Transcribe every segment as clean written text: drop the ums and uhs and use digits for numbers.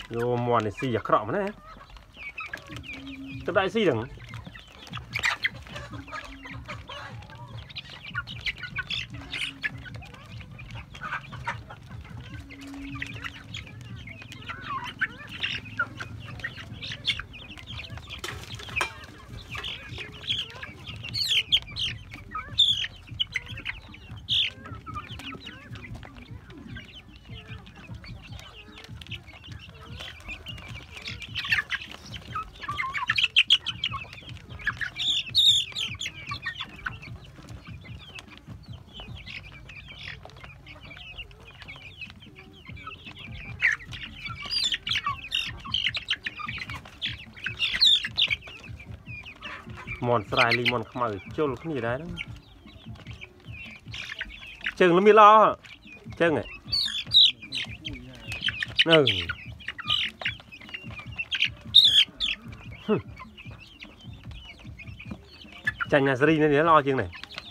vô mòn này xì giặc rọ mà này tập đại xì đừng mòn sài li mòn khăm ở trôi cái gì đấy đó chừng nó mi lo chừng này chành nhà sri nên lo chừng này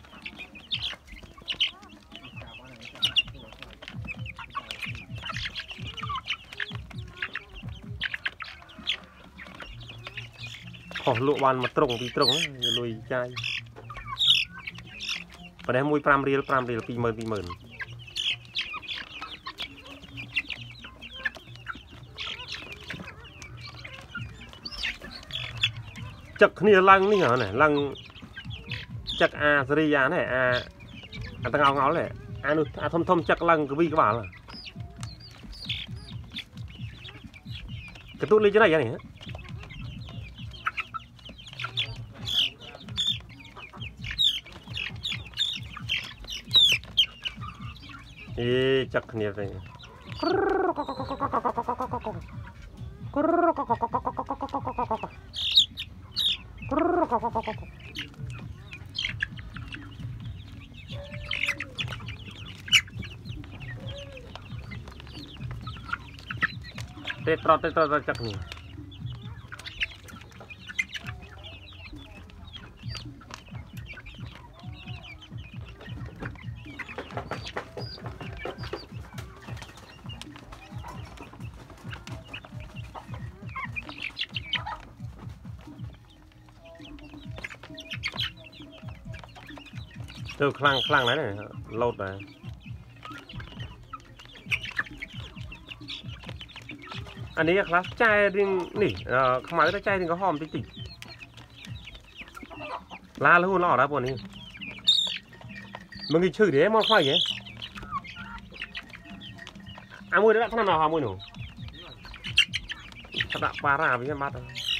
ขอลวกวันมาตรงปีตรงลุยใจประเดี๋ยวมวยปรามเรียลปีเมินจักนี่ลังนี่เหรอเนี่ยลังจักอาสริยาเนี่ยอาตั้งเงาเลยนู่นทมจักลังกระบี่กระบาลกระตุ้นเลยจะได้ยังไงจักเนี่ยเลยเตะตรอจักนี่คลั่งนั้นเนี่ยโลดเลยอันนี้ครับใจดิงนี่ขมายก็ใจดิงก็หอมติดลาแล้วหุ่นหล่อแล้วพวกนี้มึงกี่ชื่อเดี๋ยวมันค่อยเงี้ยมือได้ขนาดไหนหอมมือหนูขนาดปลาราไปใช่ไหม